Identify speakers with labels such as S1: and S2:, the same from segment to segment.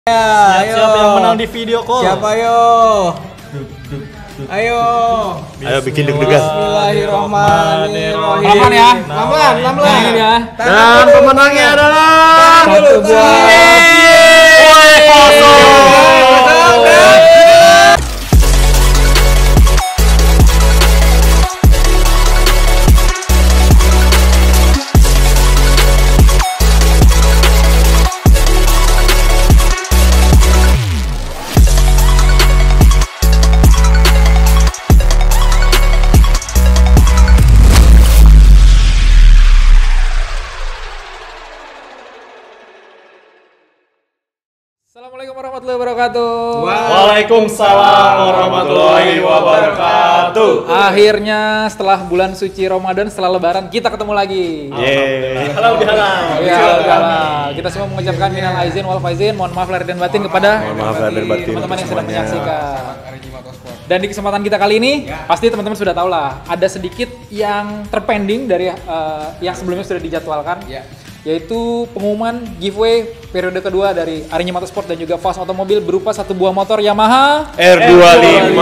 S1: Siapa yang menang di video call?
S2: Siapa yo? Ayo.
S3: Ayo bikin deg-degan.
S2: Bismillahirrahmanirrahim.
S1: Pelan ya.
S2: Pelan ya.
S3: Dan pemenangnya adalah
S2: Satu
S4: Assalamualaikum warahmatullahi wabarakatuh.
S3: Waalaikumsalam warahmatullahi wabarakatuh.
S4: Akhirnya setelah bulan suci Ramadan, setelah Lebaran kita ketemu lagi.
S3: Halal bihalal.
S4: Ya, kita semua mengucapkan minal aizin wal faizin, mohon maaf lahir dan batin kepada teman-teman yang sedang menyaksikan. Dan di kesempatan kita kali ini, pasti teman-teman sudah tahu lah, ada sedikit yang terpending dari yang sebelumnya sudah dijadwalkan. Yaitu pengumuman giveaway periode kedua dari Arinji Motorsport dan juga Fast Automobil berupa satu buah motor Yamaha
S3: R25.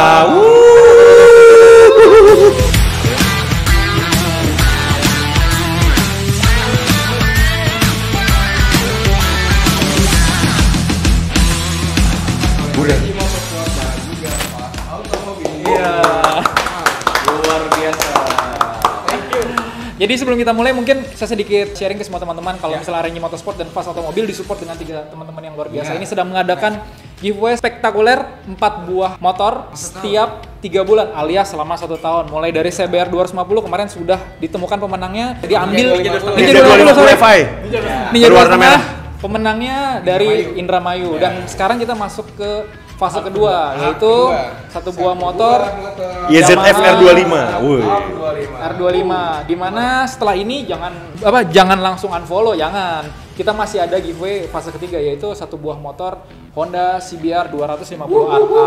S2: luar biasa.
S4: Jadi sebelum kita mulai mungkin saya sedikit sharing ke semua teman-teman kalau misalnya Arinji Motorsport dan Fast Automobil disupport dengan 3 teman-teman yang luar biasa. Ini sedang mengadakan giveaway spektakuler 4 buah motor setiap 3 bulan alias selama 1 tahun. Mulai dari CBR 250 kemarin sudah ditemukan pemenangnya, diambil Ninja 250
S3: FI.
S4: Ninja
S3: Berwarna
S4: 250
S3: merah.
S4: pemenangnya dari Indramayu dan sekarang kita masuk ke fase kedua yaitu satu buah motor
S3: YZF R25.
S4: R25. Dimana setelah ini jangan langsung unfollow, jangan. Kita masih ada giveaway fase ketiga yaitu satu buah motor Honda CBR 250 RA.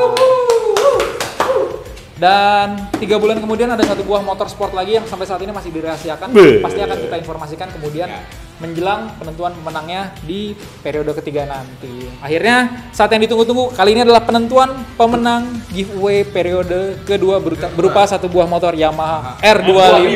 S4: Dan 3 bulan kemudian ada satu buah motor sport lagi yang sampai saat ini masih dirahasiakan. Pasti akan kita informasikan kemudian menjelang penentuan pemenangnya di periode ketiga nanti. Akhirnya saat yang ditunggu-tunggu kali ini adalah penentuan pemenang giveaway periode kedua berupa satu buah motor Yamaha R25.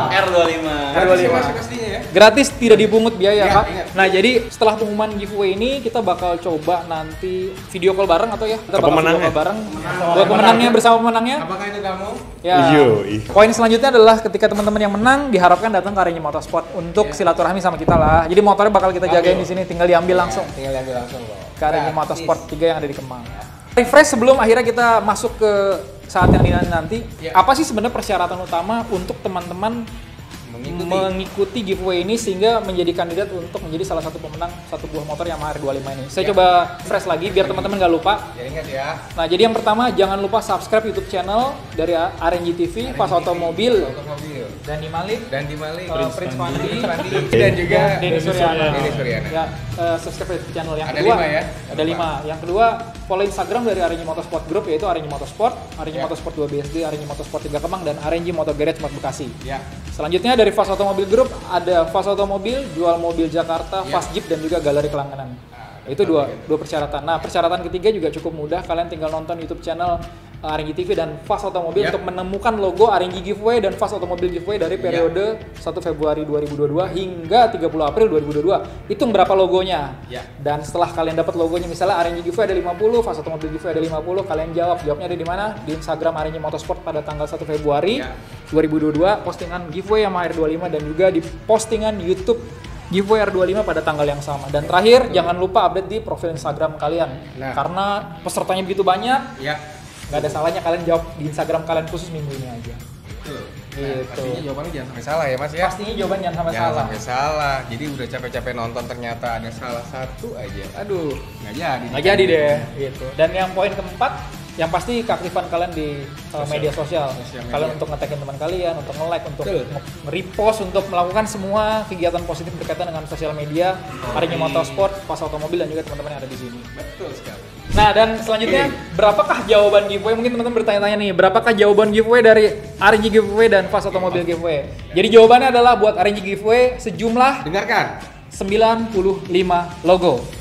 S4: Gratis, tidak dipungut biaya, Kak. Nah, jadi setelah pengumuman giveaway ini kita bakal coba nanti video call bareng atau ya? Kita bakal video call bareng buat pemenangnya bersama pemenangnya.
S2: Apakah itu kamu?
S4: Ya. Poin selanjutnya adalah ketika teman-teman yang menang diharapkan datang ke Arinji Motorsport untuk silaturahmi sama kita lah. Jadi motornya bakal kita jagain di sini, tinggal diambil langsung. Ke Arinji Motorsport 3 yang ada di Kemang. Refresh sebelum akhirnya kita masuk ke saat yang dinanti. Apa sih sebenarnya persyaratan utama untuk teman-teman mengikuti giveaway ini sehingga menjadi kandidat untuk menjadi salah satu pemenang satu buah motor Yamaha R25 ini. Saya coba refresh lagi biar teman-teman nggak lupa.
S2: Ya ingat ya.
S4: Nah, jadi yang pertama jangan lupa subscribe YouTube channel dari Arinji TV, Fast Automobil, dan di Malik, Prince Fandi,
S2: dan juga
S4: Denny Suryana. Ya, subscribe YouTube channel yang
S2: Ada
S4: kedua.
S2: 5 ya?
S4: Ada 5. Yang kedua, follow Instagram dari Arinji Motorsport Group yaitu Arinji Motorsport, Arinji Motorsport 2 BSD, Arinji Motorsport 3 Kemang, dan Arinji Motor Garage Mat Bekasi.
S2: Ya.
S4: Selanjutnya dari Fast Automobil Group ada Fast Automobil, Jual Mobil Jakarta, Fast Jeep, dan juga Galeri Kelangganan. Itu dua persyaratan. Nah, persyaratan ketiga juga cukup mudah. Kalian tinggal nonton YouTube channel Arinji TV dan Fast Automobil untuk menemukan logo Arinji Giveaway dan Fast Automobil Giveaway dari periode 1 Februari 2022 hingga 30 April 2022. Hitung berapa logonya. Dan setelah kalian dapat logonya, misalnya Arinji Giveaway ada 50, Fast Automobil Giveaway ada 50, kalian jawabnya ada di mana? Di Instagram Arinji Motorsport pada tanggal 1 Februari 2022, postingan giveaway sama R25 dan juga di postingan YouTube giveaway R25 pada tanggal yang sama. Dan terakhir, jangan lupa update di profil Instagram kalian. Karena pesertanya begitu banyak, nggak ada salahnya kalian jawab di Instagram kalian khusus minggu ini aja. Gitu.
S2: Pastinya jawabannya jangan sampai salah ya, Mas ya.
S4: Pastinya jawaban jangan sampai
S2: Jangan
S4: salah.
S2: sampai salah. Jadi udah capek-capek nonton ternyata ada salah satu aja. Aduh, nggak jadi.
S4: Nggak jadi deh, gitu. Dan yang poin keempat, yang pasti keaktifan kalian di media sosial. Kalian untuk nge-tagin teman kalian, untuk nge-like, untuk nge-repost, untuk melakukan semua kegiatan positif berkaitan dengan sosial media Arinji Motorsport, Fast Automobil, dan juga teman-teman yang ada di sini.
S2: Betul sekali.
S4: Nah, dan selanjutnya berapakah jawaban giveaway? Mungkin teman-teman bertanya-tanya nih, berapakah jawaban giveaway dari Arinji Giveaway dan Fast Automobil Giveaway? Jadi jawabannya adalah buat Arinji Giveaway sejumlah
S2: Dengarkan.
S4: 95 logo.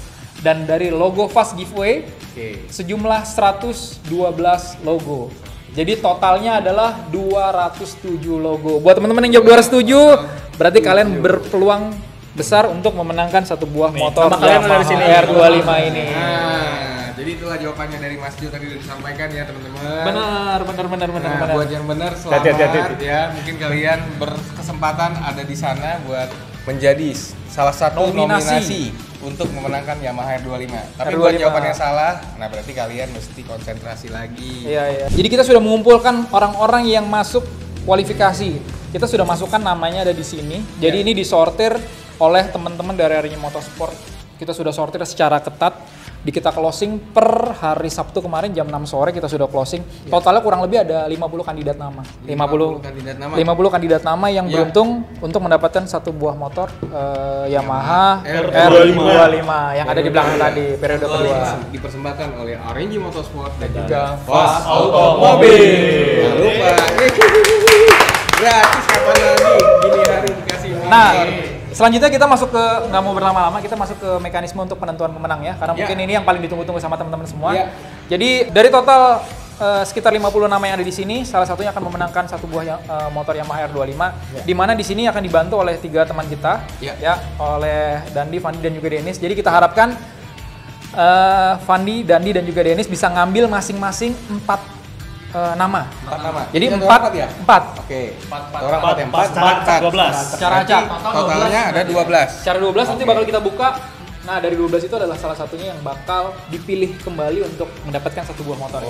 S4: dan dari logo Fast Giveaway
S2: Oke.
S4: sejumlah 112 logo. Jadi totalnya adalah 207 logo. Buat teman-teman yang jawab 207, berarti kalian berpeluang besar untuk memenangkan satu buah motor
S1: sama kalian ada di sini.
S4: R25 ini.
S2: Nah, jadi itulah jawabannya dari Mas Jo tadi udah disampaikan ya teman-teman.
S4: Benar.
S2: Nah, buat yang benar selamat
S3: Hati-hati.
S2: ya. Mungkin kalian berkesempatan ada di sana buat menjadi salah satu nominasi untuk memenangkan Yamaha R25. Tapi buat
S4: R25.
S2: jawaban yang salah, nah berarti kalian mesti konsentrasi lagi.
S4: Iya. Jadi kita sudah mengumpulkan orang-orang yang masuk kualifikasi. Kita sudah masukkan namanya ada di sini. Jadi ini disortir oleh teman-teman dari Arini Motorsport. Kita sudah sortir secara ketat. Kita closing per hari Sabtu kemarin jam 6 sore kita sudah closing. Totalnya kurang lebih ada 50 kandidat nama. 50 kandidat nama yang beruntung untuk mendapatkan satu buah motor Yamaha R25 yang ada di belakang tadi periode kedua.
S2: Dipersembahkan oleh RNG Motorsport dan juga
S3: Fast Automobil.
S2: Jangan lupa. Gratis kapan lagi gini hari dikasih motor.
S4: Nah, selanjutnya kita masuk ke, nggak mau berlama-lama, kita masuk ke mekanisme untuk penentuan pemenang ya. Karena mungkin ini yang paling ditunggu-tunggu sama teman-teman semua. Jadi dari total sekitar 50 nama yang ada di sini, salah satunya akan memenangkan satu buah motor Yamaha R25. Di mana di sini akan dibantu oleh 3 teman kita, ya, oleh Dandi, Fandi dan juga Dennis. Jadi kita harapkan Fandi, Dandi dan juga Dennis bisa ngambil masing-masing 4 nama.
S2: 4 nama.
S4: Jadi
S2: Ini
S4: 4
S2: ya?
S4: 4.
S2: Oke. Orang 4 ya? 4.
S1: 12.
S4: Secara acak.
S2: Totalnya ada 12.
S4: Secara 12 nanti bakal kita buka. Nah, dari 12 itu adalah salah satunya yang bakal dipilih kembali untuk mendapatkan satu buah motor.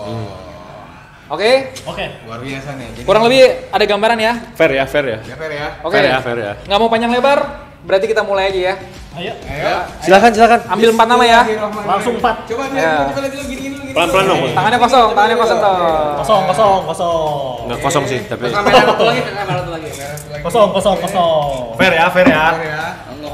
S4: Oke?
S2: Luar biasa nih. Jadi,
S4: Kurang lebih ada gambaran ya?
S3: Fair ya.
S2: ya Fer ya.
S4: Oke.
S3: Fair ya.
S4: Nggak mau panjang lebar, berarti kita mulai aja ya.
S1: Ayo.
S3: Silakan.
S4: Ambil 4 nama ya.
S1: Langsung 4.
S2: Coba
S4: Ya.
S2: coba lagi gini.
S3: Pelan-pelan dong.
S4: Tangannya kosong tuh.
S1: Kosong.
S3: Nggak kosong sih, tapi
S2: Satu lagi.
S1: Kosong.
S3: fair ya.
S2: Fer ya.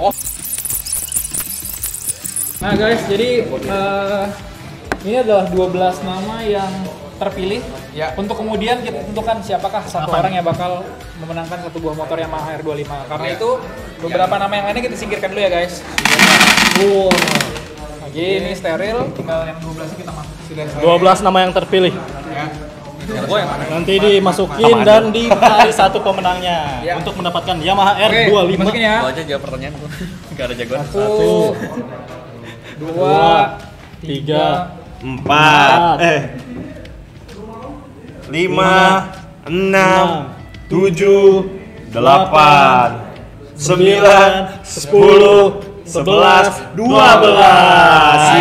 S4: Nah guys, jadi ini adalah 12 nama yang terpilih.
S2: Ya.
S4: Untuk kemudian kita tentukan siapakah satu orang yang bakal memenangkan satu buah motor Yamaha R25. Karena itu beberapa nama yang lainnya kita singkirkan dulu ya guys. Oke, ini steril, tinggal yang 12 nya kita masuk.
S1: 12 nama yang terpilih.
S2: Ya.
S1: Nanti dimasukin dan dicari satu pemenangnya untuk mendapatkan Yamaha R25.
S4: Masukin ya.
S5: aja jawab pertanyaan gua. Enggak ada jagoan.
S4: 1, 2,
S1: 3,
S3: 4, 5, 6, 7, 8, 9, 10, 11, 12.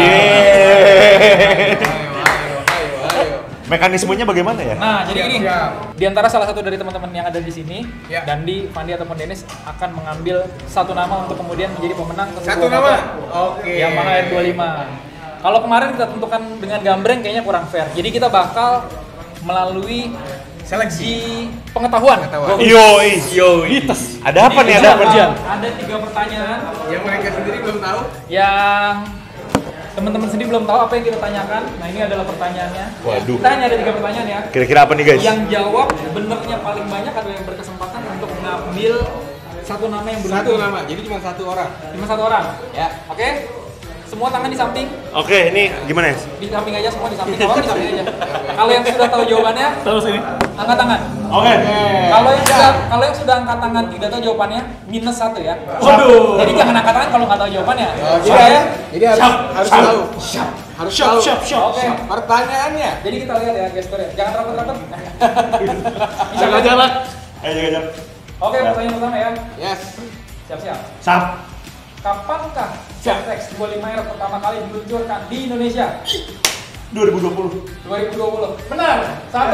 S3: Mekanismenya bagaimana ya?
S4: Nah, jadi gini,
S2: Siap.
S4: di antara salah satu dari teman-teman yang ada di sini,
S2: Ya.
S4: Dandi, Fandi ataupun Dennis akan mengambil satu nama untuk kemudian menjadi pemenang
S2: Satu
S4: buah
S2: nama?
S4: motor
S2: Oke.
S4: Yamaha R25. Kalau kemarin kita tentukan dengan gambreng kayaknya kurang fair. Jadi kita bakal melalui seleksi pengetahuan.
S3: Yoi. Ada apa nih? Ada apa?
S4: Ada 3 pertanyaan
S2: Yang mereka sendiri belum tahu.
S4: yang teman-teman sendiri belum tahu apa yang kita tanyakan. Nah, ini adalah pertanyaannya.
S3: Waduh.
S4: Kita hanya ada 3 pertanyaan ya.
S3: Kira-kira apa nih guys?
S4: Yang jawab benernya paling banyak adalah yang berkesempatan untuk mengambil satu nama yang
S2: Satu
S4: beruntung.
S2: nama. Jadi cuma satu orang.
S4: Cuma satu orang.
S2: Ya.
S4: Oke? Semua tangan di samping.
S3: Oke, ini gimana ya?
S4: Di samping aja, semua di samping. Kalau di samping aja. Kalau yang sudah tahu jawabannya,
S1: terus ini.
S4: angkat tangan.
S3: Oke.
S4: Kalau yang sudah angkat tangan tidak tahu jawabannya, minus 1 ya.
S1: Waduh.
S4: Jadi jangan angkat tangan kalau nggak tahu jawabannya.
S2: Jadi ya. Jadi harus tahu. Harus tahu.
S4: Oke.
S2: Pertanyaannya.
S4: Jadi kita lihat ya gesturnya. Jangan rapat-rapat. Bisa
S1: Jaga jarak.
S3: Ayo jaga.
S4: Oke, pertanyaan pertama ya.
S2: Yes.
S4: Siap-siap.
S3: Sap.
S4: Kapankah ZX 25R pertama kali diluncurkan di Indonesia?
S3: 2020.
S4: 2020. Benar. 1.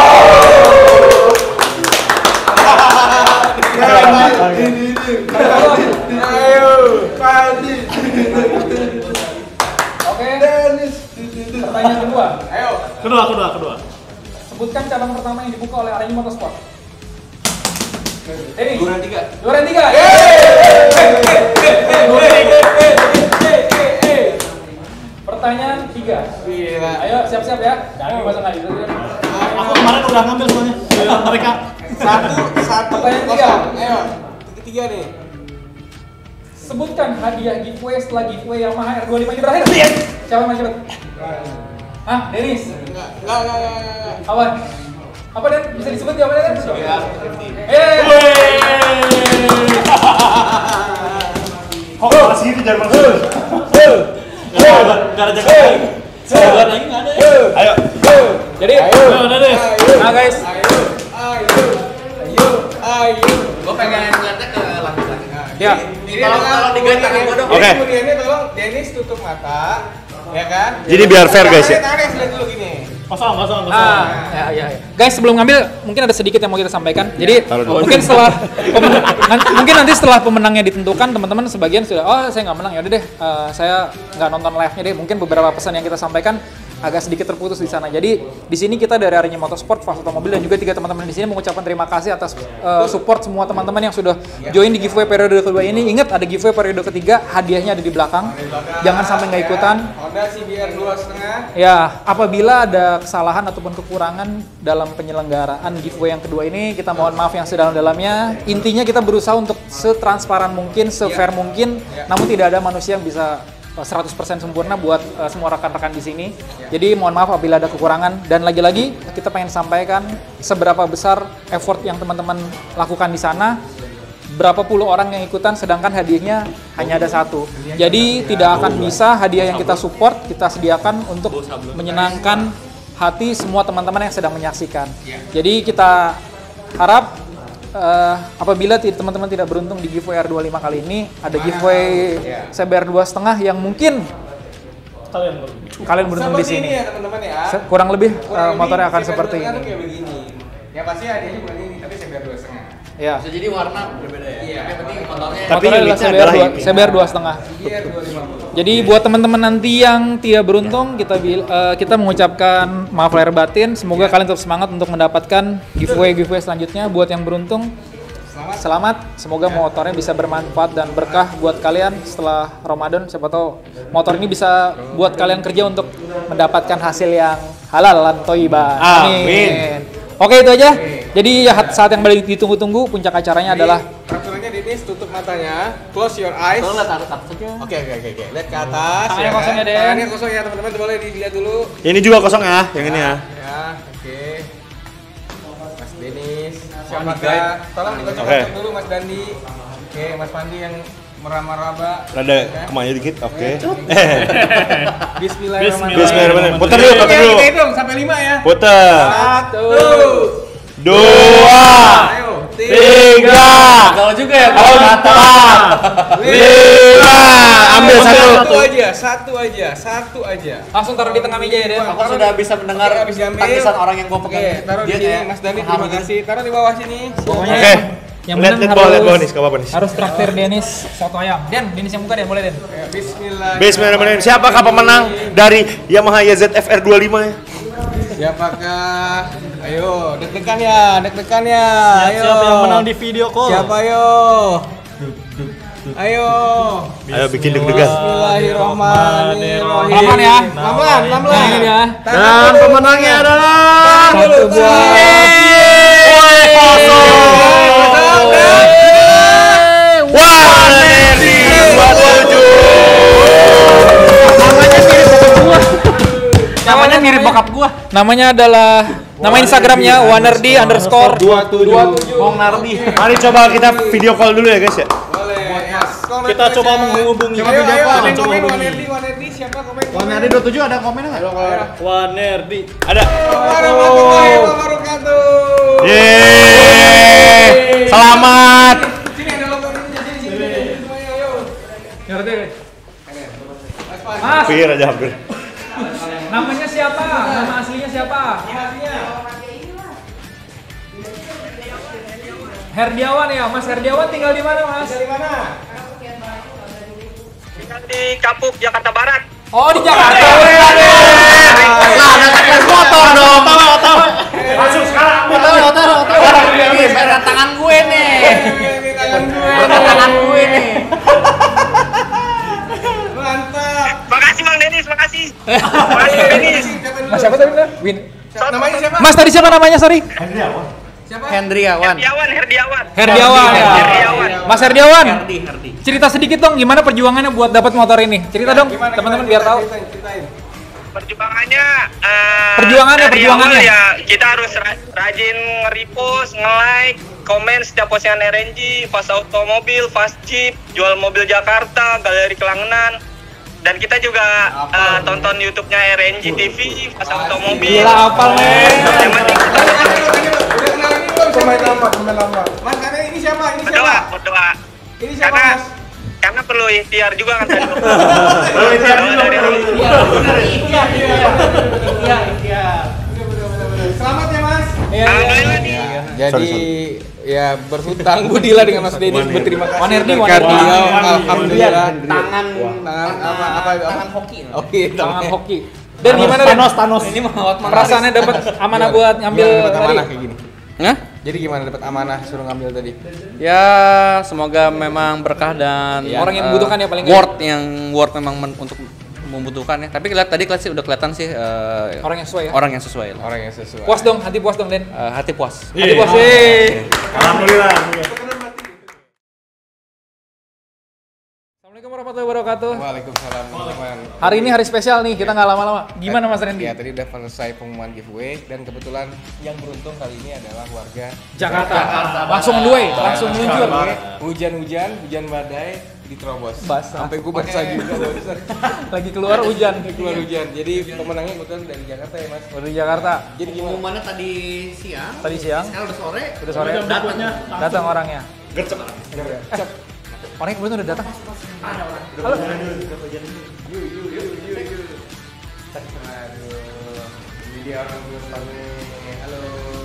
S2: Ayo, Fandi.
S4: Oke. Pertanyaan kedua.
S2: Ayo.
S1: Kedua.
S4: Sebutkan cabang pertama yang dibuka oleh Arini Motorsport. Ini.
S2: Duran 3.
S4: Duran 3. Pertanyaan 3.
S2: Gila.
S4: Ayo siap-siap ya. Jangan masa nggak gitu.
S1: Aku kemarin udah ngambil soalnya. Mereka.
S2: Satu.
S4: Pertanyaan
S2: kosong.
S4: tiga.
S2: Ayo. Ketiga nih.
S4: Sebutkan hadiah giveaway setelah giveaway Yamaha R25 ini berakhir. Siapa yang cepet? Hah, Denis?
S2: Enggak.
S4: Apa Den? Bisa disebut ya, Den?
S3: Masih itu jangan masuk.
S1: Enggak ada jaga. Jaga lagi enggak ada.
S3: Ayo.
S4: Jadi, nah guys,
S2: Ayo.
S5: Gue pengen ngeliatnya ke langit-langit.
S4: ya.
S2: Ini
S5: Tolong diganti tangan gua dong.
S3: Oke.
S2: Kemudiannya tolong Dennis tutup mata, ya kan?
S3: Jadi biar fair, guys, ya.
S2: Tarik lihat dulu gini.
S1: Kosong.
S4: Ya. Guys, sebelum ngambil mungkin ada sedikit yang mau kita sampaikan. Jadi
S3: Taruh dulu.
S4: mungkin setelah mungkin nanti setelah pemenangnya ditentukan, teman-teman sebagian sudah, oh saya nggak menang ya udah deh, saya nggak nonton live-nya deh. Mungkin beberapa pesan yang kita sampaikan agak sedikit terputus di sana. Jadi di sini kita dari Arinyi Motorsport, Fast Automobil dan juga 3 teman-teman di sini mengucapkan terima kasih atas support semua teman-teman yang sudah join di giveaway periode kedua ini. Ingat ada giveaway periode ketiga, hadiahnya ada di belakang. Jangan sampai nggak ikutan.
S2: Honda CBR 2,5.
S4: Ya, apabila ada kesalahan ataupun kekurangan dalam penyelenggaraan giveaway yang kedua ini, kita mohon maaf yang sedalam-dalamnya. Intinya kita berusaha untuk setransparan mungkin, se-fair mungkin, namun tidak ada manusia yang bisa 100% sempurna buat semua rekan-rekan di sini. Jadi mohon maaf apabila ada kekurangan, dan lagi-lagi kita pengen sampaikan seberapa besar effort yang teman-teman lakukan di sana. Berapa puluh orang yang ikutan sedangkan hadiahnya hanya ada satu. Jadi tidak akan bisa hadiah yang kita support kita sediakan untuk menyenangkan hati semua teman-teman yang sedang menyaksikan. Jadi kita harap apabila teman-teman tidak beruntung di giveaway R25 kali ini, ada giveaway CBR 2,5 yang mungkin kalian beruntung di sini.
S2: Seperti ini ya teman-teman ya.
S4: Kurang lebih
S2: Kurang lebih
S4: motornya akan
S2: CBR
S4: seperti
S2: 2,5
S4: ini.
S2: tuh kayak begini. Ya pasti hadiahnya bukan ini, tapi CBR 2,5.
S4: Ya.
S5: Bisa jadi warna berbeda ya.
S2: Iya.
S5: Tapi yang penting motornya.
S3: Tapi
S4: Motornya adalah
S3: limitnya adalah ini.
S4: CBR 2,5.
S2: CBR 2,5.
S4: Jadi buat teman-teman nanti yang tidak beruntung, kita mengucapkan maaf lahir batin. Semoga kalian tetap semangat untuk mendapatkan giveaway selanjutnya. Buat yang beruntung, selamat. Semoga motornya bisa bermanfaat dan berkah buat kalian setelah Ramadan. Siapa tahu motor ini bisa buat kalian kerja untuk mendapatkan hasil yang halal dan thayyibah.
S3: Amin.
S4: Oke, itu aja. Jadi saat yang paling ditunggu-tunggu, puncak acaranya adalah
S2: Peraturannya Dennis, tutup matanya, close your eyes.
S5: Tolong lihat atas saja.
S2: Oke. Lihat ke atas.
S4: Tangannya
S2: ya
S4: kosong ya,
S2: kan?
S4: Den.
S2: Tangannya kosong ya teman-teman, boleh dilihat dulu.
S3: Ini juga kosong ya, yang ini ya.
S2: Ya, oke. Mas Dennis,
S5: guide.
S2: siapakah? Tolong dikocok
S3: Oke.
S2: dulu Mas Dandi. Oke, Mas Pandi yang meraba-raba.
S3: Rada kemanya dikit, oke.
S2: Bismillahirrahmanirrahim.
S3: Bismillahirrahmanirrahim. Putar dulu.
S2: Kita hitung sampai 5 ya.
S3: Putar.
S2: 1,
S3: 2,
S2: ayo,
S3: 3,
S5: Gaul juga ya.
S3: 4, 5. Ambil
S2: Satu aja.
S4: langsung taruh di tengah meja ya, Den.
S5: Aku sudah bisa mendengar
S2: Oke, habis diambil.
S5: tangisan orang yang gue pegang.
S2: Oke, taruh di
S5: Dia
S2: sini
S5: kayak
S2: Mas Dandi,
S5: paham
S2: terima
S5: gitu.
S2: kasih. Taruh di bawah sini.
S4: Pokoknya
S3: Oke.
S4: yang
S3: Lihat
S4: menang
S3: bawah
S4: harus
S3: nih, apa nih?
S4: harus traktir Denis soto ayam. Denis yang buka Den, boleh Den.
S2: Ya, Bismillah.
S3: Bismillahirrahmanirrahim. Siapakah pemenang dari Yamaha YZF R25 ya?
S2: Siapakah? Ayo, deg-degan ya. Ayo.
S1: Siapa yang menang di video call?
S2: Siapa yo? Ayo.
S3: Ayo bikin deg-degan.
S2: Bismillahirrahmanirrahim.
S4: Pelan ya.
S2: Pelan.
S4: Ini dia.
S3: Dan pemenangnya adalah
S4: Satu buah.
S3: Wanerdi 27.
S4: Namanya mirip bokap gua. Namanya adalah nama Instagramnya wanerdi_27.
S5: Bong Nardi.
S3: Mari coba kita video call dulu ya guys ya.
S2: Boleh. Yes.
S1: Kita coba menghubungi.
S2: Ayo, ada
S1: Coba
S2: komen
S1: menghubungi.
S2: Wanerdi, siapa komen?
S5: Nardi 27 ada komen nggak?
S1: Wanerdi.
S3: Ada.
S2: Warahmatullahi wabarakatuh.
S3: Yeay. Selamat.
S2: Sini ada logo ini, sini. Semuanya, ayo.
S4: Ngerti?
S2: Mas Pan.
S4: Mas,
S3: Pikir aja hampir.
S4: namanya siapa? Nama aslinya siapa? Herdiawan ya, Mas Herdiawan tinggal di mana, Mas?
S2: Dari mana?
S6: Di Kapuk, Jakarta Barat.
S4: Oh, di Jakarta.
S5: Motor dong.
S3: Masuk sekarang.
S5: Ini berat tangan gue nih.
S2: Ini tangan gue.
S5: Berat tangan gue nih.
S2: Mantap.
S6: Makasih Bang Denis, makasih. Makasih Denis.
S4: Mas siapa tadi? Win.
S2: Namanya siapa?
S4: Mas tadi siapa namanya? Sorry.
S2: Siapa?
S5: Hendriawan.
S6: Herdiawan.
S4: Herdiawan ya.
S6: Herdiawan.
S4: Mas Herdiawan.
S5: Herdi.
S4: Cerita sedikit dong gimana perjuangannya buat dapat motor ini. Cerita dong teman-teman biar tahu.
S6: Perjuangannya dari awal ya kita harus rajin nge-repost, nge-like, komen setiap postingan RNG, Fast Automobil, Fast Jeep, jual mobil Jakarta, galeri Kelangenan. Dan kita juga tonton YouTube-nya RNG TV, Fast Automobil.
S4: Gila apal men.
S6: Yang penting
S2: Pemain lama. Mas, karena ini siapa?
S6: berdoa.
S2: Ini siapa, Mas?
S6: Karena perlu ikhtiar juga kan tadi.
S2: Selamat ya, Mas.
S6: Alhamdulillah nih.
S2: Jadi ya berhutang budilah dengan Mas Denis, berterima kasih.
S4: Wanerdi,
S2: Berkat
S4: Wanerdi.
S2: beliau, alhamdulillah.
S5: Tangan
S2: Tangan hoki. Oke,
S4: Tangan hoki. Dan gimana
S1: Thanos.
S5: ini mau
S4: perasaannya dapat amanah buat ngambil
S2: dapat
S4: tadi?
S2: amanah kayak gini.
S5: Hah?
S2: Jadi gimana dapat amanah suruh ngambil tadi?
S5: Ya semoga memang berkah dan
S4: Orang yang membutuhkan ya paling
S5: word memang untuk membutuhkan ya. Tapi tadi kelas udah kelihatan sih
S4: Orang yang sesuai ya.
S5: orang yang sesuai.
S2: Orang yang sesuai.
S4: Puas dong, hati puas dong Den.
S5: Hati puas.
S4: Hati puas sih.
S1: Alhamdulillah.
S4: Assalamualaikum warahmatullahi wabarakatuh.
S2: Waalaikumsalam teman-teman.
S4: Hari ini hari spesial nih, kita nggak lama-lama. Gimana Mas Randy?
S2: Ya tadi udah selesai pengumuman giveaway dan kebetulan yang beruntung kali ini adalah warga
S4: Jakarta. Langsung duwe, langsung meluncur.
S2: Hujan badai diterobos.
S4: Basah.
S2: Sampai gue basah juga barusan.
S4: Lagi keluar hujan.
S2: Keluar hujan. Jadi pemenangnya kebetulan dari Jakarta ya, Mas.
S4: Dari Jakarta.
S2: Jadi gimana?
S5: Pengumumannya tadi siang.
S4: Tadi siang.
S5: Sekarang udah sore.
S4: Udah sore. Datang orangnya. Orangnya kebetulan udah datang. Halo.
S2: Aduh. Ini dia orang depan nih. Halo.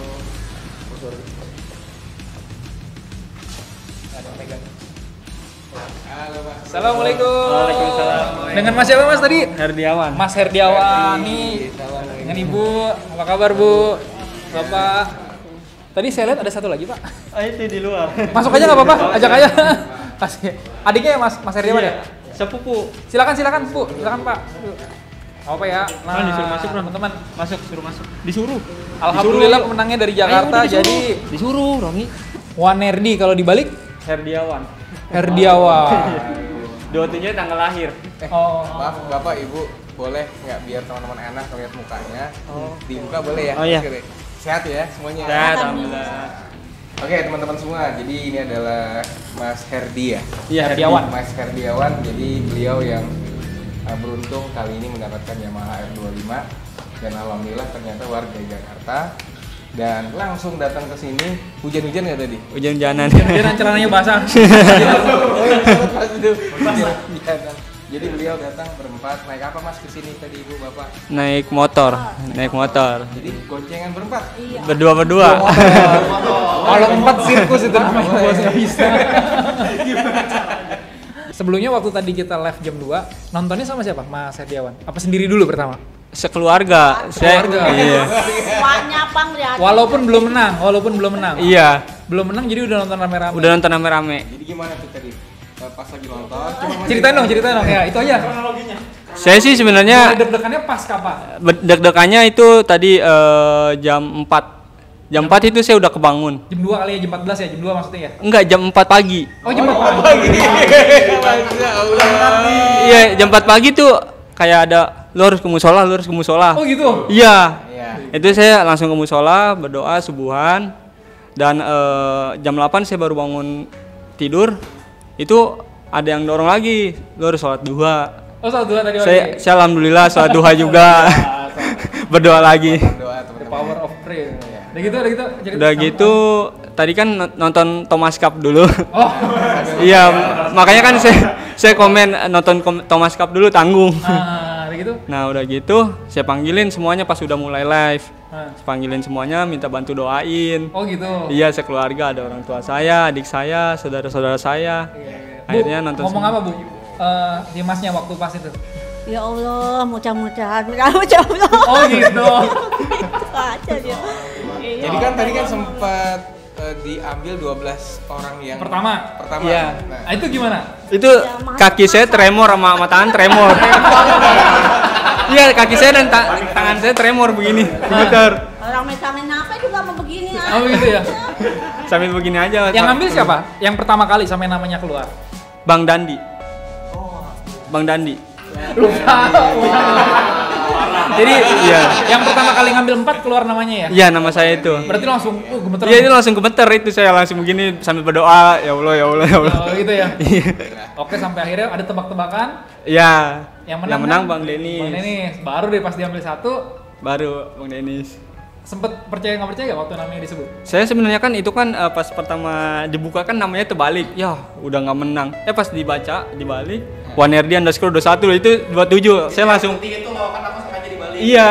S2: Halo, Mas.
S4: Assalamualaikum.
S1: Waalaikumsalam.
S4: Dengan Mas siapa Mas tadi?
S1: Herdiawan.
S4: Mas Herdiawan nih. Dengan Ibu. Apa kabar Bu? Bapak. Tadi saya lihat ada satu lagi Pak.
S1: Itu di luar.
S4: Masuk aja nggak apa-apa. Ajak aja. Kasih. Adiknya ya Mas Herdiawan ya?
S1: Sepupu.
S4: Silakan Bu. Silakan Pak. Apa ya? Nah,
S1: disuruh masuk, Bro.
S4: teman-teman.
S1: Suruh masuk. Disuruh.
S4: Alhamdulillah pemenangnya dari Jakarta. Jadi
S1: Disuruh, Romi.
S4: Wanerdi kalau dibalik
S1: Herdiawan.
S4: Herdiawan.
S1: Dotinya tanggal lahir.
S4: Oh.
S2: Maaf, Bapak, Ibu, boleh nggak biar teman-teman enak ngeliat mukanya? Dibuka boleh ya?
S1: Oh, iya.
S2: Oke deh. Sehat ya semuanya?
S1: Sehat, alhamdulillah.
S2: Oke teman-teman semua, jadi ini adalah Mas Herdi ya?
S1: Iya,
S4: Herdiawan.
S2: Mas Herdiawan, jadi beliau yang beruntung kali ini mendapatkan Yamaha R25 dan alhamdulillah ternyata warga Jakarta dan langsung datang ke sini. Hujan-hujan nggak tadi?
S1: Hujan-hujanan.
S4: Jangan celananya basah.
S2: Hujan-hujanan. Jadi beliau datang berempat. Naik apa Mas ke sini tadi Ibu Bapak?
S1: Naik motor.
S2: Jadi goncengan berempat.
S1: Berdua.
S4: Kalau 4 sirkus itu namanya bos nggak bisa. Sebelumnya waktu tadi kita live jam 2, nontonnya sama siapa? Mas Herdiawan. Apa sendiri dulu pertama?
S1: Sekeluarga.
S4: Keluarga.
S1: Iya.
S7: Semuanya Bang lihat.
S4: Walaupun belum menang.
S1: Iya.
S4: Belum menang jadi udah nonton rame-rame.
S1: Udah nonton rame-rame.
S2: Jadi gimana tuh tadi? Pas lagi nonton. Coba
S4: Ceritain dong. Ya, itu aja.
S1: Saya sih sebenarnya
S4: Deg-degannya pas kapan?
S1: deg-degannya itu tadi jam 4. Jam 4 itu saya udah kebangun.
S4: Jam 2 kali ya, jam 14 ya, jam 2 maksudnya ya?
S1: Enggak, jam 4 pagi.
S4: Oh, jam 4 pagi.
S1: Iya, jam 4 pagi tuh kayak ada lu harus ke musola.
S4: Oh gitu?
S1: Iya.
S2: Iya.
S1: Itu saya langsung ke musola, berdoa subuhan. Dan jam 8 saya baru bangun tidur. Itu ada yang dorong lagi, lu harus sholat duha.
S4: Oh, sholat duha tadi.
S1: Saya alhamdulillah sholat duha juga. Berdoa lagi.
S2: Doa
S4: The
S2: teman-teman.
S4: power of prayer. Udah gitu.
S1: Udah gitu, tadi kan nonton Thomas Cup dulu.
S4: Oh.
S1: Iya, makanya kan saya komen nonton Thomas Cup dulu tanggung.
S4: Udah gitu.
S1: Nah udah gitu, saya panggilin semuanya pas udah mulai live.
S4: Ah.
S1: Saya panggilin semuanya, minta bantu doain.
S4: Oh gitu.
S1: Iya, sekeluarga, ada orang tua saya, adik saya, saudara-saudara saya. Akhirnya
S4: Bu,
S1: nonton
S4: ngomong
S1: semua.
S4: apa Bu? Di masnya waktu pas itu.
S7: Ya Allah, mudah-mudahan Allah.
S4: Oh gitu.
S7: Itu aja dia. Iya.
S2: Jadi kan tadi kan sempat diambil 12 orang yang
S4: Pertama.
S1: Iya.
S2: Nah,
S4: Itu gimana?
S1: Itu kaki saya tremor sama tangan tremor. Iya, kaki saya dan tangan saya tremor begini, gemeter.
S7: Orang mecamin apa juga mau begini
S4: Oh gitu ya.
S1: Sambil begini aja.
S4: Yang ngambil siapa? Yang pertama kali sampai namanya keluar.
S1: Bang Dandi. Bang Dandi.
S4: Jadi
S1: Iya.
S4: yang pertama kali ngambil 4 keluar namanya ya?
S1: Iya, nama saya itu.
S4: Berarti langsung gemeter.
S1: Iya, itu langsung gemeter itu, saya langsung begini sambil berdoa, ya Allah, ya Allah, ya Allah.
S4: Oh gitu ya.
S1: Iya.
S4: Oke, sampai akhirnya ada tebak-tebakan.
S1: Iya.
S4: Yang menang, kan?
S1: Bang Denis.
S4: Bang Denis. Baru deh pas diambil 1,
S1: Baru Bang Denis.
S4: sempet percaya nggak percaya waktu namanya disebut?
S1: Saya sebenarnya kan itu kan pas pertama dibuka kan namanya terbalik. Ya, udah nggak menang. Pas dibaca dibalik @1erdi_21 loh, itu 27. Saya langsung
S3: itu lawakan apa sengaja dibalik.
S1: iya.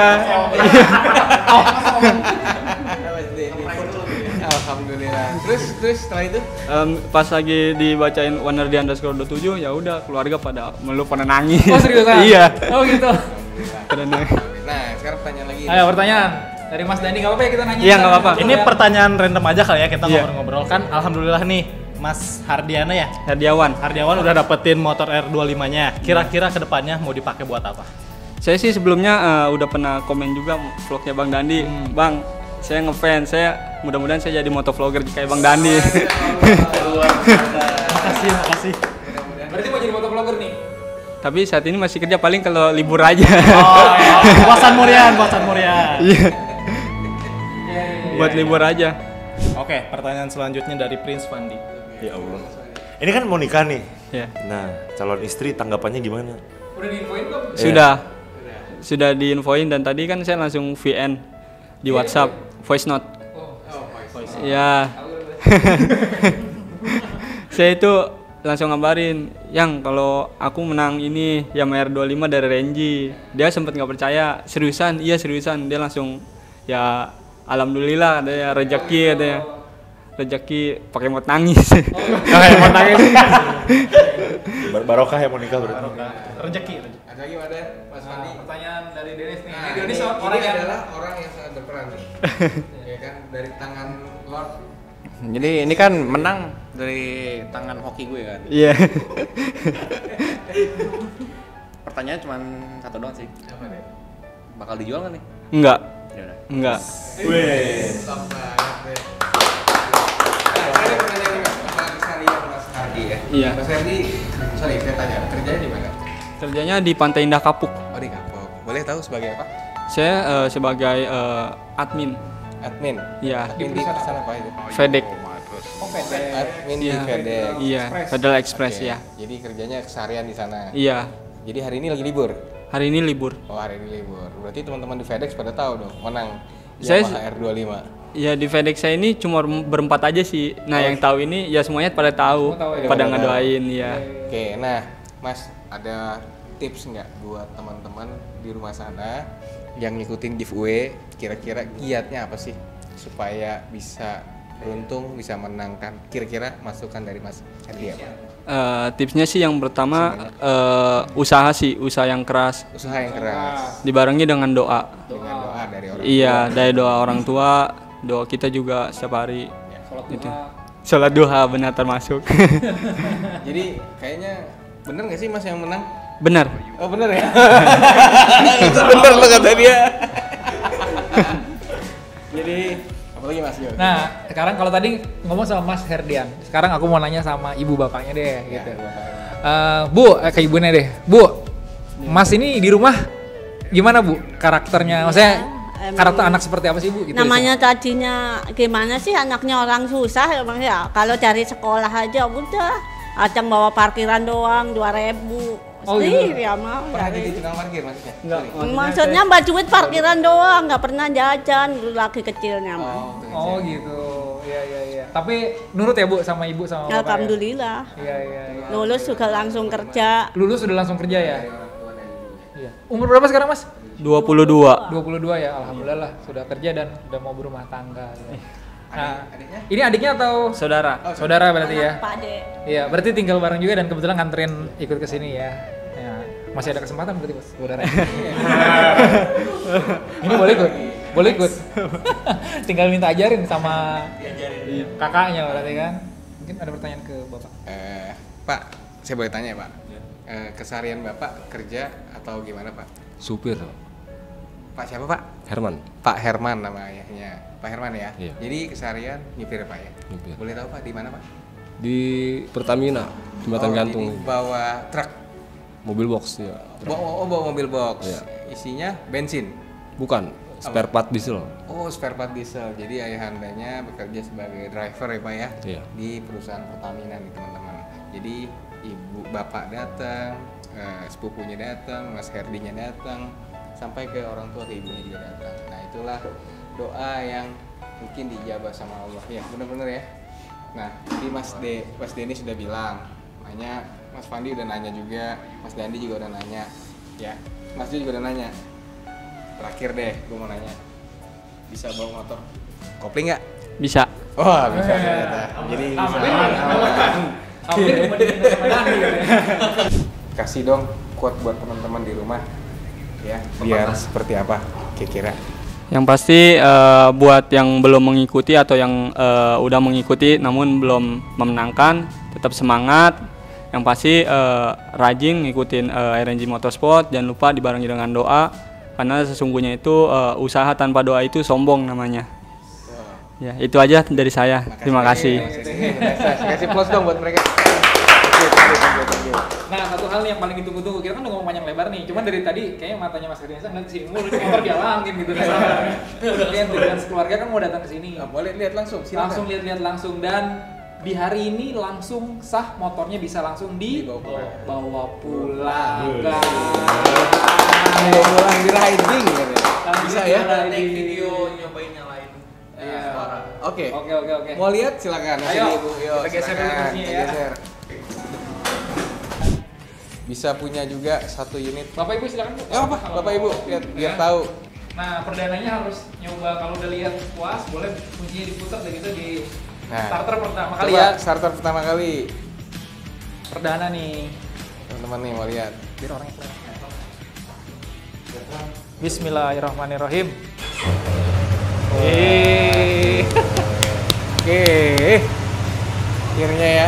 S2: Alhamdulillah. Terus setelah itu?
S1: Pas lagi dibacain @1erdi_27 ya udah keluarga pada pada nangis.
S4: Oh seriusan?
S1: Iya.
S4: Oh gitu.
S1: Pada nangis.
S2: Nah, sekarang pertanyaan lagi.
S4: Ayo pertanyaan dari Mas Dandi, nggak apa-apa ya kita nanya?
S1: Iya, nggak apa-apa.
S8: Ini pertanyaan random aja kali ya, kita
S1: Iya.
S8: ngobrol-ngobrol kan. Alhamdulillah nih, Mas Hardiana ya.
S1: Herdiawan.
S8: Hardiawan udah dapetin motor R25-nya. Kira-kira kedepannya mau dipakai buat apa?
S1: Saya sih sebelumnya udah pernah komen juga vlognya Bang Dandi. Bang, saya ngefans, saya mudah-mudahan saya jadi motovlogger kayak Bang Dandi.
S8: Makasih.
S4: Berarti mau jadi motovlogger nih?
S1: Tapi saat ini masih kerja, paling kalau libur aja.
S8: Oh ya, Bosan Murian.
S1: Iya. Buat libur aja.
S8: Oke, pertanyaan selanjutnya dari Prince Fandi.
S3: Ya Allah. Ini kan mau nikah nih.
S1: Ya.
S3: Nah, calon istri tanggapannya gimana?
S4: Udah diinfoin belum?
S1: Sudah diinfoin, dan tadi kan saya langsung VN di WhatsApp, voice note. Ya. Saya itu langsung ngabarin, yang kalau aku menang ini Yamaha R25 dari Renji. Dia sempat nggak percaya, seriusan? Iya seriusan. Dia langsung ya alhamdulillah, ada rezeki, ada rezeki pakai mod nangis. Pakai mod nangis.
S3: Barokah ya mau nikah berarti.
S8: Rezeki.
S2: Ada lagi ada Mas Fandi.
S4: Pertanyaan dari Denis nih.
S2: Nah,
S4: Ini Denis
S2: ini
S4: orang yang
S2: adalah orang yang sangat berperan nih. Ya kan, dari tangan Lord.
S5: Jadi ini kan menang dari tangan hoki gue kan.
S1: Iya.
S5: Pertanyaan cuma satu doang sih.
S2: Apa deh?
S5: Bakal dijual nggak nih?
S1: Enggak.
S5: Ya udah.
S1: Enggak.
S2: Stop banget deh. Nah, saya ada pertanyaan nih Mas, sama keseharian Mas Hardi ya.
S1: Iya.
S2: Mas Hardi, sorry saya tanya, kerjanya di mana?
S1: Kerjanya di Pantai Indah Kapuk.
S2: Oh di Kapok. Boleh tahu sebagai apa?
S1: Saya sebagai admin.
S2: Admin.
S1: Iya.
S2: Admin di sana apa itu?
S1: FedEx.
S4: Oh, FedEx.
S2: Admin di
S1: Iya.
S2: FedEx.
S1: Iya. Federal Express
S2: Oke,
S1: ya.
S2: Jadi kerjanya keseharian di sana.
S1: Iya.
S2: Jadi hari ini lagi libur.
S1: Hari ini libur.
S2: Oh hari ini libur. Berarti teman-teman di FedEx pada tahu dong menang
S1: Saya-
S2: Yamaha R25.
S1: Ya di FedEx saya ini cuma berempat aja sih. Nah yang tahu ini ya semuanya pada tahu,
S4: Semua tahu ya?
S1: pada
S2: Pada
S1: ngedoain ya.
S2: Oke, nah Mas ada tips nggak buat teman-teman di rumah sana yang ngikutin giveaway? Kira-kira kiatnya apa sih supaya bisa beruntung, bisa menangkan? Kira-kira masukan dari Mas Adi apa?
S1: Tipsnya sih yang pertama usaha yang keras,
S2: Usaha yang keras
S1: dibarengi dengan doa.
S2: dengan doa dari orang
S1: Iya, dari doa orang tua, doa kita juga setiap hari.
S4: Sholat
S1: Gitu.
S4: duha.
S1: Sholat duha benar termasuk.
S2: Jadi kayaknya bener nggak sih Mas yang menang?
S1: Benar.
S2: Oh bener ya? Itu bener lo kata dia. Jadi apa lagi Mas? Yo?
S4: Nah, sekarang kalau tadi ngomong sama Mas Herdian, sekarang aku mau nanya sama ibu bapaknya deh,
S2: Ya,
S4: gitu.
S2: Bapak.
S4: Bu, ke ibunya deh. Bu, Mas ini di rumah gimana Bu karakternya? Maksudnya
S7: emang
S4: karakter anak seperti apa sih Bu? Gitu
S7: namanya tadinya gimana sih, anaknya orang susah emang ya. Kalau dari sekolah aja udah acang bawa parkiran doang 2.000
S4: Oh, gitu.
S7: ya mau
S2: Pernah
S7: dari-
S2: jadi tukang parkir maksudnya?
S1: Enggak.
S7: maksudnya mbak duit parkiran doang, nggak pernah jajan dulu lagi kecilnya mah.
S2: Oh, tukang
S4: Oh
S2: parkir.
S4: gitu, iya. Tapi nurut ya Bu sama ibu sama bapak?
S7: Alhamdulillah.
S4: Ya? Iya.
S7: Lulus juga langsung kerja.
S4: Lulus sudah langsung kerja ya? Iya. Umur berapa sekarang Mas?
S1: 22.
S4: 22 ya, alhamdulillah lah, sudah kerja dan udah mau berumah tangga. Nah,
S2: Adiknya?
S4: ini adiknya atau
S1: Saudara.
S4: saudara berarti ya?
S7: Pak De.
S4: Iya, berarti tinggal bareng juga dan kebetulan nganterin ikut ke sini ya. Ya, masih ada kesempatan berarti Mas, saudara. Ini boleh ikut? Boleh ikut. Tinggal minta ajarin sama kakaknya berarti kan. Mungkin ada pertanyaan ke Bapak.
S2: Pak, saya boleh tanya Pak? Keseharian Bapak kerja atau gimana Pak?
S9: Supir,
S2: Pak siapa Pak?
S9: Herman.
S2: Pak Herman nama ayahnya. Pak Herman ya?
S9: Iya.
S2: Jadi keseharian nyupir Pak ya?
S9: Nyupir.
S2: Boleh tahu Pak di mana Pak?
S9: Di Pertamina, jembatan gantung.
S2: Jadi bawa truk,
S9: Mobil box ya.
S2: bawa mobil box.
S9: Iya.
S2: Isinya bensin.
S9: Bukan, spare part diesel.
S2: Oh, spare part diesel. Jadi ayahandanya bekerja sebagai driver ya Pak ya,
S9: Iya.
S2: di perusahaan Pertamina nih teman-teman. Jadi ibu bapak datang, sepupunya datang, Mas Herdinya datang, sampai ke orang tua ke ibunya juga datang. Nah itulah doa yang mungkin dijabah sama Allah ya, bener-bener ya. Nah tadi Mas Denny sudah bilang, makanya Mas Fandi udah nanya juga, Mas Dandi juga udah nanya, ya Mas Jo juga udah nanya. Terakhir deh, gue mau nanya, bisa bawa motor kopling nggak?
S1: Bisa.
S2: Wah bisa ternyata. Jadi bisa. Kasih dong quote buat teman-teman di rumah, ya biar seperti apa kira-kira.
S1: Yang pasti buat yang belum mengikuti atau yang udah mengikuti namun belum memenangkan, tetap semangat. Yang pasti rajin ngikutin RNG Motorsport, jangan lupa dibarengi dengan doa, karena sesungguhnya itu usaha tanpa doa itu sombong namanya. Ya, itu aja dari saya. Terima kasih.
S2: Kasih plus dong buat mereka.
S4: Nah, satu hal yang paling ditunggu-tunggu, kita kan udah ngomong panjang lebar nih, cuman dari tadi kayaknya matanya Mas Herdiansa ngeliat sini mulu, di motor dialangin gitu kan. Udah dengan sekeluarga kan mau datang ke sini.
S2: Boleh lihat langsung, silakan.
S4: Langsung lihat langsung, dan di hari ini langsung sah, motornya bisa langsung dibawa pulang.
S2: Bawa pulang di riding katanya. Bisa ya?
S5: Take video nyobain nyalain suara.
S2: Oke.
S4: Oke.
S2: Mau lihat silakan.
S4: Ayo,
S2: Ibu. Yuk,
S4: kita geser dulu
S2: silakan.
S4: kursinya ya.
S2: Geser. Bisa punya juga satu unit.
S4: Bapak Ibu silakan Bu.
S2: Ya apa? Bapak Ibu biar tahu.
S4: Nah, perdananya harus nyoba, kalau udah lihat puas, boleh kuncinya diputar dan gitu di starter pertama kali
S2: coba
S4: ya.
S2: Starter pertama kali.
S4: Perdana nih.
S2: Teman-teman nih mau lihat.
S4: Biar orangnya kelihatan. Bismillahirrahmanirrahim.
S2: Oke. Akhirnya ya.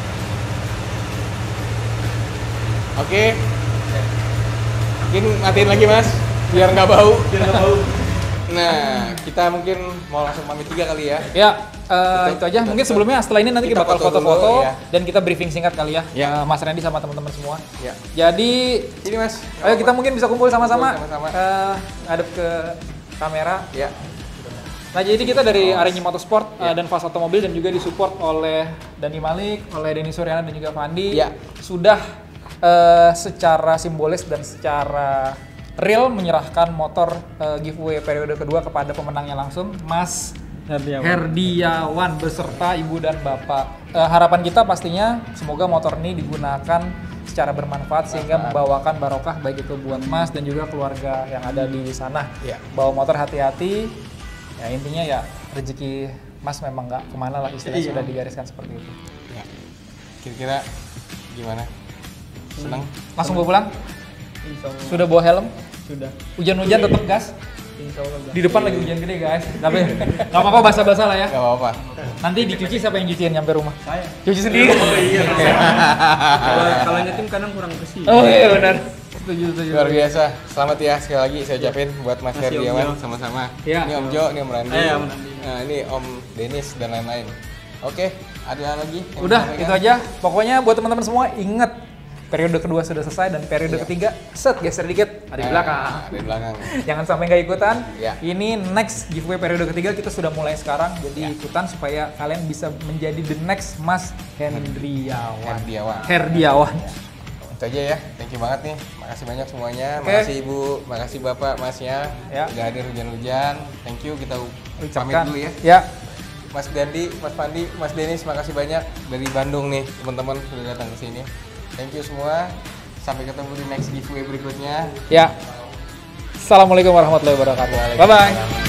S2: Oke. Mungkin matiin lagi Mas, biar nggak bau. Nah, kita mungkin mau langsung pamit juga kali ya.
S4: Ya, itu aja. Mungkin sebelumnya setelah ini nanti kita bakal foto-foto
S2: ya.
S4: dan kita briefing singkat kali ya.
S2: Ya.
S4: Mas Randy sama teman-teman semua.
S2: Ya.
S4: Jadi,
S2: Ini Mas.
S4: ayo kita mungkin bisa kumpul sama-sama.
S2: Kumpul sama-sama.
S4: Ngadep ke kamera.
S2: Ya.
S4: Nah, jadi kita dari RNG Motorsport dan Fast Automobil, dan juga disupport oleh Dani Malik, oleh Denny Suryana dan juga Fandi.
S2: Ya.
S4: Sudah secara simbolis dan secara real menyerahkan motor giveaway periode kedua kepada pemenangnya langsung, Mas Herdiawan beserta ibu dan bapak. Harapan kita pastinya semoga motor ini digunakan secara bermanfaat sehingga membawakan barokah baik itu buat Mas dan juga keluarga yang ada di sana.
S2: Ya.
S4: Bawa motor hati-hati. Ya intinya ya rezeki Mas memang nggak kemana lah, istilahnya sudah digariskan seperti itu.
S2: Ya. Kira-kira gimana? Senang?
S4: Langsung bawa pulang? Sudah bawa helm?
S1: Sudah.
S4: Hujan-hujan tetap gas?
S1: Insya Allah.
S4: Di depan lagi hujan gede guys, tapi nggak apa-apa, basah-basah lah ya.
S2: Gak apa-apa.
S4: Nanti dicuci siapa yang cuciin nyampe rumah?
S1: Saya.
S4: Cuci sendiri?
S1: Kalau nyetim kadang kurang bersih.
S4: Oh iya benar. Setuju.
S2: Luar biasa. Selamat ya sekali lagi saya ucapin buat Mas
S1: Makasih, Om
S2: Herdiawan
S1: Jo.
S2: sama-sama.
S4: Ya.
S2: Ini Om Jo, ini Om Randy.
S1: Om Randy.
S2: Nah, ini Om Dennis dan lain-lain. Oke, ada lagi? yang
S4: Udah,
S2: disampaikan?
S4: itu aja. Pokoknya buat teman-teman semua ingat, periode kedua sudah selesai dan periode ketiga geser dikit ada di belakang.
S2: Ada di belakang.
S4: Jangan sampai nggak ikutan.
S2: Ya.
S4: Ini next giveaway periode ketiga kita sudah mulai sekarang, jadi ikutan supaya kalian bisa menjadi the next Mas Herdiawan.
S2: Itu aja ya. Thank you banget nih. Makasih banyak semuanya.
S4: Oke.
S2: Makasih Ibu, makasih Bapak, Masnya.
S4: Ya.
S2: Udah hadir hujan-hujan. Thank you, kita pamit
S4: Ucapkan
S2: dulu ya.
S4: Ya.
S2: Mas Dandi, Mas Fandi, Mas Dennis, makasih banyak dari Bandung nih teman-teman sudah datang ke sini. Thank you semua. Sampai ketemu di next giveaway berikutnya.
S4: Ya. Assalamualaikum warahmatullahi wabarakatuh. Bye bye.